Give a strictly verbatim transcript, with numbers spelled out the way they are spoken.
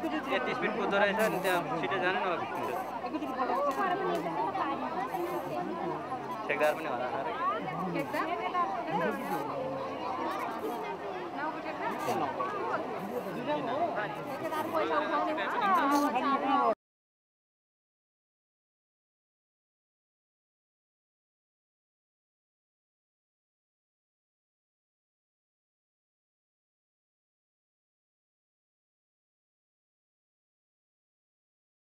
यति स्पिड कुद्दो रहेछ नि त्यहाँ छिटो जानु न ठेकदार पनि होला पैसा उठाउने